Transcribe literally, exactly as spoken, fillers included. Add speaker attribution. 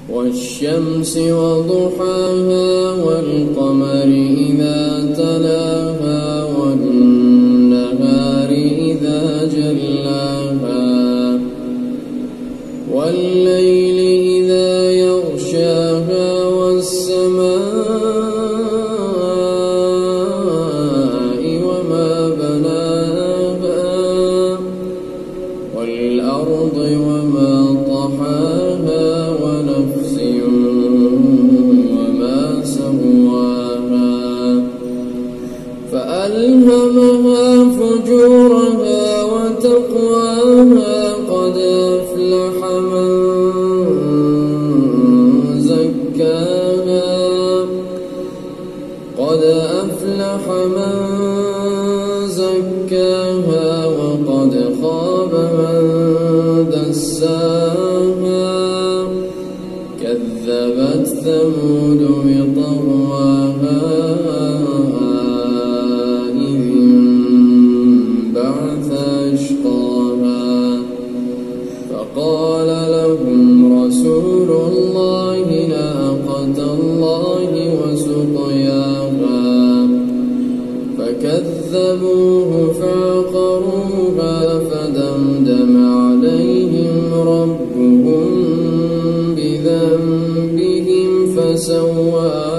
Speaker 1: والشمس وضحاها والقمر إذا تلاها والنهار إذا جلاها والليل إذا يغشاها والسماء وما بناها والأرض وما طحاها ونفس وما سواها فألهمها فجورها وتقواها قد أفلح من زكاها قد أفلح من زكاها وقد خاب من دساها كذبت ثمود بطغواها إذ انبعث أشقاها فقال لهم رسول الله ناقة الله وسقياها فكذبوه فعقروها فدمدم عليهم ربهم بذنبهم فسواها